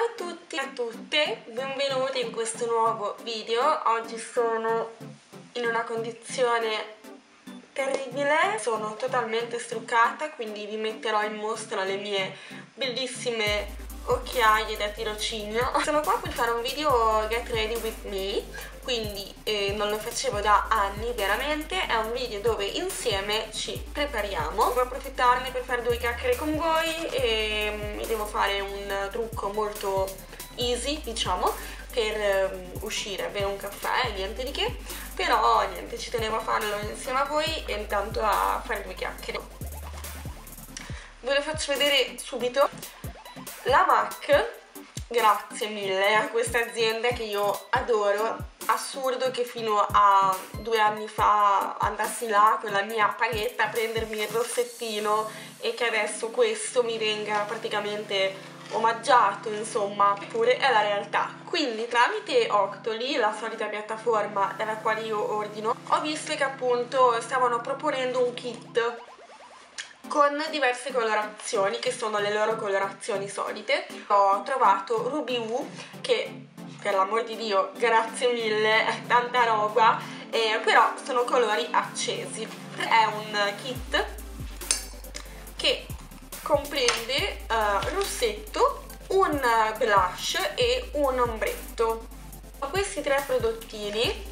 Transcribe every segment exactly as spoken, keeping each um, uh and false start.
Ciao a tutti e a tutte, benvenuti in questo nuovo video. Oggi sono in una condizione terribile, sono totalmente struccata, quindi vi metterò in mostra le mie bellissime occhiaie da tirocinio. Sono qua per fare un video Get Ready With Me, quindi eh, non lo facevo da anni veramente. È un video dove insieme ci prepariamo. Devo approfittarne per fare due chiacchiere con voi e mi devo fare un trucco molto easy, diciamo, per um, uscire a bere un caffè, niente di che, però niente, ci tenevo a farlo insieme a voi e intanto a fare due chiacchiere. Ve lo faccio vedere subito. La MAC, grazie mille a questa azienda che io adoro. Assurdo che fino a due anni fa andassi là con la mia paghetta a prendermi il rossettino e che adesso questo mi venga praticamente omaggiato, insomma, eppure è la realtà. Quindi tramite Octoly, la solita piattaforma dalla quale io ordino, ho visto che appunto stavano proponendo un kit con diverse colorazioni, che sono le loro colorazioni solite. Ho trovato Ruby Woo, che per l'amor di Dio, grazie mille, è tanta roba, eh, però sono colori accesi. È un kit che comprende uh, rossetto, un blush e un ombretto. Ho questi tre prodottini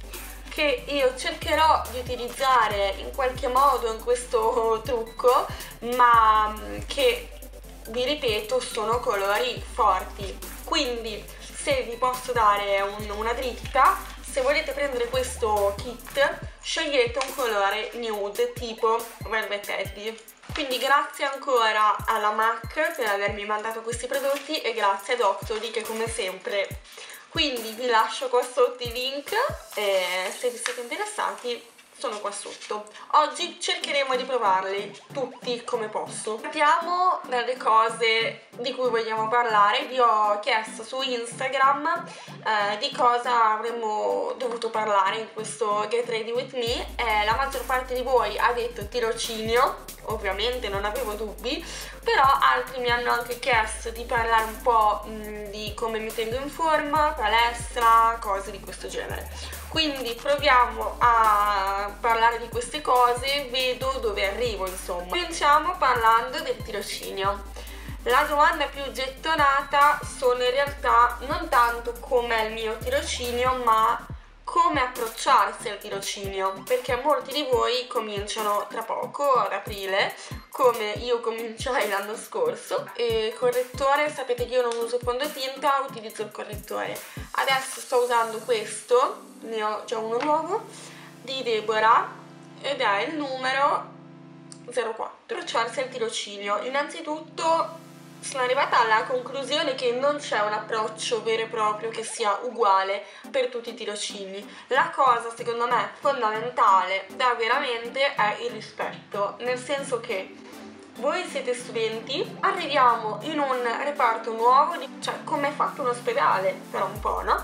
che io cercherò di utilizzare in qualche modo in questo trucco, ma che, vi ripeto, sono colori forti. Quindi se vi posso dare un, una dritta, se volete prendere questo kit scegliete un colore nude tipo Velvet Teddy. Quindi grazie ancora alla MAC per avermi mandato questi prodotti e grazie ad Octoly che come sempre. Quindi vi lascio qua sotto i link e se vi siete interessati sono qua sotto. Oggi cercheremo di provarli tutti come posso. Partiamo dalle cose di cui vogliamo parlare. Vi ho chiesto su Instagram eh, di cosa avremmo dovuto parlare in questo Get Ready With Me. Eh, la maggior parte di voi ha detto tirocinio, ovviamente non avevo dubbi, però altri mi hanno anche chiesto di parlare un po' mh, di come mi tengo in forma, palestra, cose di questo genere. Quindi proviamo a parlare di queste cose, vedo dove arrivo, insomma. Cominciamo parlando del tirocinio. La domanda più gettonata sono in realtà non tanto com'è il mio tirocinio, ma come approcciarsi al tirocinio, perché molti di voi cominciano tra poco, ad aprile, come io cominciai l'anno scorso. E correttore, sapete che io non uso fondotinta, utilizzo il correttore. Adesso sto usando questo, ne ho già uno nuovo, di Deborah, ed è il numero zero quattro. Approcciarsi al tirocinio. Innanzitutto sono arrivata alla conclusione che non c'è un approccio vero e proprio che sia uguale per tutti i tirocini. La cosa secondo me fondamentale da veramente è il rispetto, nel senso che voi siete studenti, arriviamo in un reparto nuovo, cioè come è fatto un ospedale per un po', no?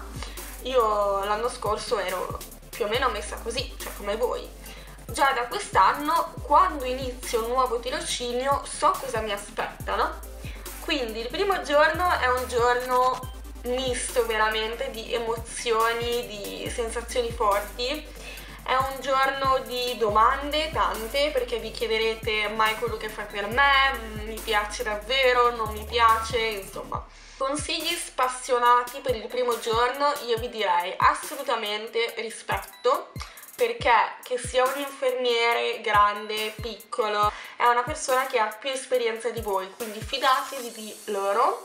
Io l'anno scorso ero più o meno messa così, cioè come voi. Già da quest'anno, quando inizio un nuovo tirocinio, so cosa mi aspetta, no? Quindi il primo giorno è un giorno misto veramente di emozioni, di sensazioni forti. È un giorno di domande, tante, perché vi chiederete: ma è quello che fai per me? Mi piace davvero? Non mi piace? Insomma. Consigli spassionati per il primo giorno, io vi direi assolutamente rispetto, perché che sia un infermiere grande, piccolo, è una persona che ha più esperienza di voi, quindi fidatevi di loro.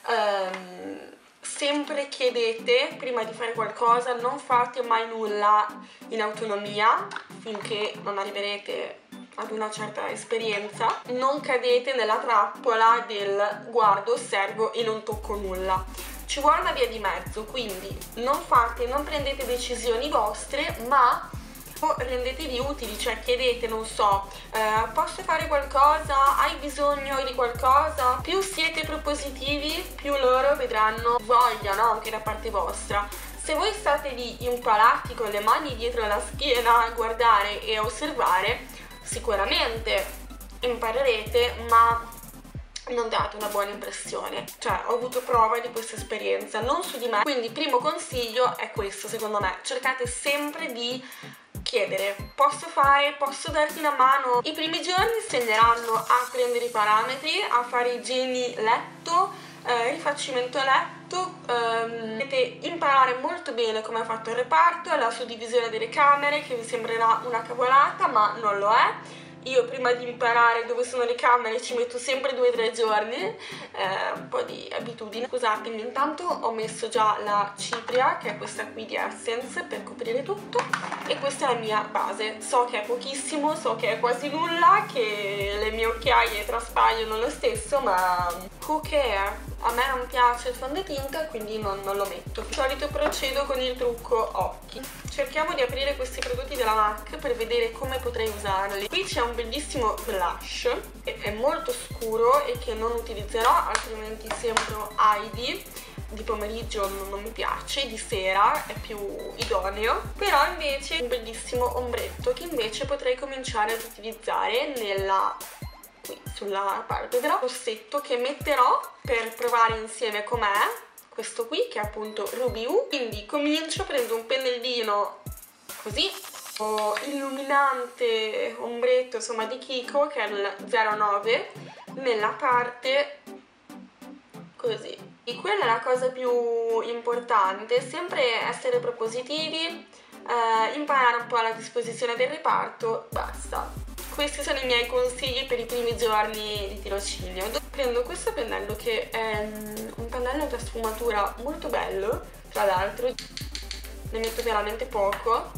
Um, sempre chiedete prima di fare qualcosa, non fate mai nulla in autonomia finché non arriverete ad una certa esperienza. Non cadete nella trappola del guardo, osservo e non tocco nulla. Ci vuole una via di mezzo, quindi non fate, non prendete decisioni vostre, ma rendetevi utili, cioè chiedete, non so, eh, posso fare qualcosa? Hai bisogno di qualcosa? Più siete propositivi, più loro vedranno voglia, no? Anche da parte vostra. Se voi state lì impalati con le mani dietro la schiena a guardare e a osservare, sicuramente imparerete, ma non dato una buona impressione, cioè ho avuto prova di questa esperienza, non su di me. Quindi il primo consiglio è questo, secondo me: cercate sempre di chiedere: posso fare, posso darti una mano? I primi giorni segneranno a prendere i parametri, a fare igieni letto, eh, rifacimento letto, ehm, dovete imparare molto bene come è fatto il reparto, la suddivisione delle camere, che vi sembrerà una cavolata ma non lo è. Io prima di imparare dove sono le camere ci metto sempre due o tre giorni, eh, un po' di abitudine. Scusatemi, intanto ho messo già la cipria, che è questa qui di Essence, per coprire tutto, e questa è la mia base. So che è pochissimo, so che è quasi nulla, che le mie occhiaie traspaiono lo stesso, ma who care? A me non piace il fondotinta, quindi non, non lo metto. Di solito procedo con il trucco occhi. Cerchiamo di aprire questi prodotti della MAC per vedere come potrei usarli. Qui c'è un bellissimo blush che è molto scuro e che non utilizzerò, altrimenti sembro Heidi. Di pomeriggio non mi piace, di sera è più idoneo. Però invece un bellissimo ombretto che invece potrei cominciare ad utilizzare nella... qui sulla parte del rossetto, che metterò per provare insieme com'è. Questo qui che è appunto Ruby Woo. Quindi comincio, prendo un pennellino così, ho illuminante ombretto insomma di Kiko, che è il zero nove, nella parte così. E quella è la cosa più importante, sempre essere propositivi, eh, imparare un po' la disposizione del reparto, basta. Questi sono i miei consigli per i primi giorni di tirocinio. Prendo questo pennello che è un pennello da sfumatura molto bello, tra l'altro, ne metto veramente poco.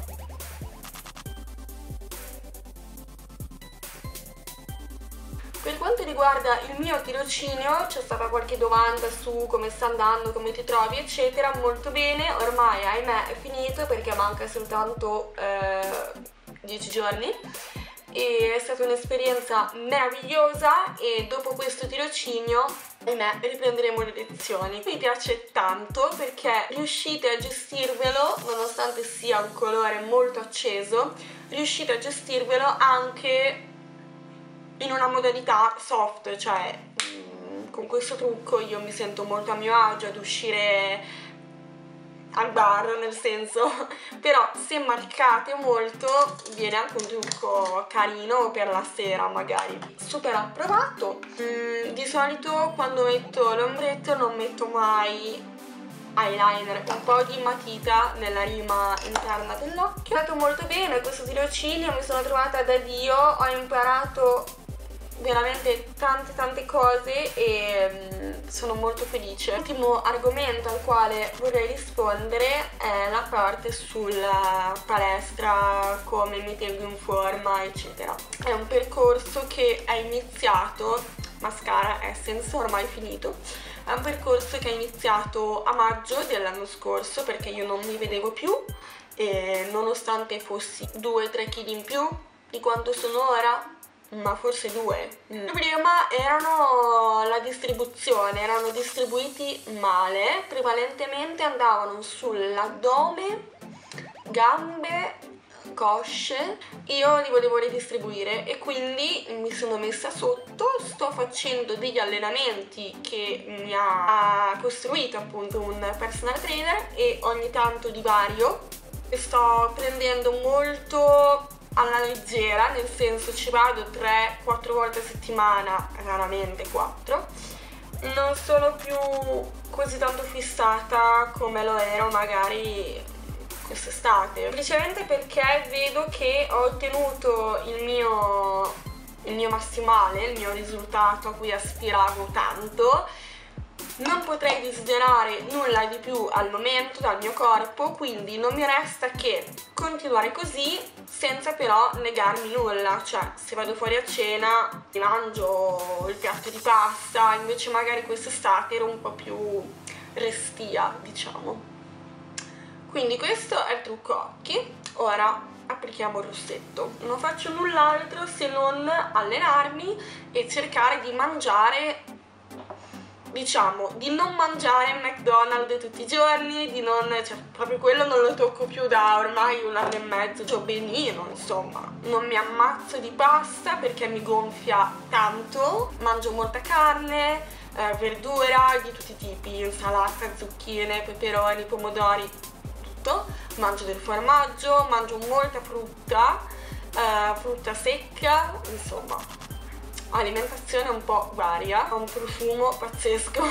Per quanto riguarda il mio tirocinio, c'è stata qualche domanda su come sta andando, come ti trovi, eccetera. Molto bene, ormai ahimè è finito perché manca soltanto dieci giorni. E è stata un'esperienza meravigliosa e dopo questo tirocinio, ahimè, riprenderemo le lezioni. Mi piace tanto perché riuscite a gestirvelo, nonostante sia un colore molto acceso, riuscite a gestirvelo anche in una modalità soft, cioè mh, con questo trucco io mi sento molto a mio agio ad uscire al bar, nel senso, però se marcate molto viene anche un trucco carino per la sera magari. Super approvato. Mm, di solito quando metto l'ombretto non metto mai eyeliner, un po' di matita nella rima interna dell'occhio. È andato molto bene questo tirocinio, mi sono trovata da Dio, ho imparato veramente tante tante cose e um, sono molto felice. L'ultimo argomento al quale vorrei rispondere è la parte sulla palestra, come mi tengo in forma, eccetera. È un percorso che è iniziato, mascara Essence, ormai finito. È un percorso che è iniziato a maggio dell'anno scorso, perché io non mi vedevo più e nonostante fossi due tre chili in più di quanto sono ora, ma forse due. Il problema erano la distribuzione, erano distribuiti male, prevalentemente andavano sull'addome, gambe, cosce. Io li volevo ridistribuire e quindi mi sono messa sotto, sto facendo degli allenamenti che mi ha costruito appunto un personal trainer e ogni tanto divario. Sto prendendo molto alla leggera, nel senso ci vado tre quattro volte a settimana, raramente quattro. Non sono più così tanto fissata come lo ero magari quest'estate, semplicemente perché vedo che ho ottenuto il mio, il mio massimale, il mio risultato a cui aspiravo tanto. Non potrei desiderare nulla di più al momento dal mio corpo, quindi non mi resta che continuare così senza però negarmi nulla. Cioè, se vado fuori a cena mi mangio il piatto di pasta, invece magari quest'estate ero un po' più restia, diciamo. Quindi questo è il trucco occhi. Ora applichiamo il rossetto. Non faccio null'altro se non allenarmi e cercare di mangiare diciamo di non mangiare McDonald's tutti i giorni, di non, cioè proprio quello non lo tocco più da ormai un anno e mezzo, cioè benino, insomma. Non mi ammazzo di pasta perché mi gonfia tanto, mangio molta carne, eh, verdura di tutti i tipi, insalata, zucchine, peperoni, pomodori, tutto. Mangio del formaggio, mangio molta frutta, eh, frutta secca, insomma. Alimentazione un po' varia, ha un profumo pazzesco.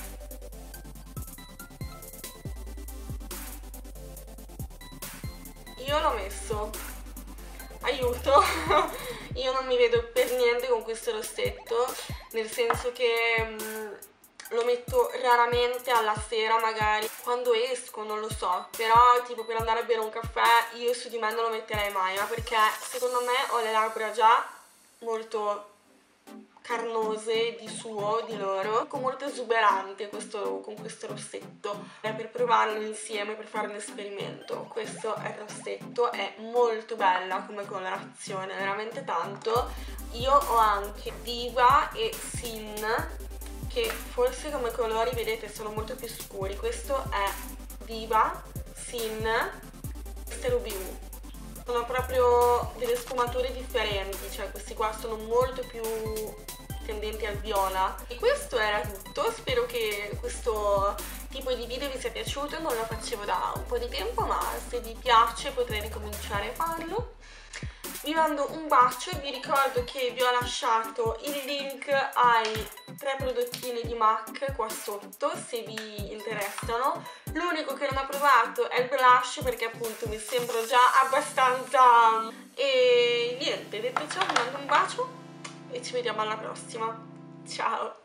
Io l'ho messo, aiuto, io non mi vedo per niente con questo rossetto, nel senso che mh, lo metto raramente alla sera, magari quando esco, non lo so, però tipo per andare a bere un caffè io su di me non lo metterei mai, ma perché secondo me ho le labbra già molto carnose di suo, di loro, con molto esuberante questo, con questo rossetto, per provarlo insieme, per fare un esperimento. Questo è il rossetto, è molto bella come colorazione, veramente tanto. Io ho anche Diva e Sin, che forse come colori vedete sono molto più scuri. Questo è Diva, Sin, questo è Ruby Woo. Sono proprio delle sfumature differenti, cioè questi qua sono molto più tendenti al viola. E questo era tutto, spero che questo tipo di video vi sia piaciuto, non lo facevo da un po' di tempo, ma se vi piace potrei ricominciare a farlo. Vi mando un bacio e vi ricordo che vi ho lasciato il link ai tre prodottini di MAC qua sotto se vi interessano. L'unico che non ho provato è il blush perché appunto mi sembro già abbastanza... E niente, detto ciò vi mando un bacio e ci vediamo alla prossima. Ciao!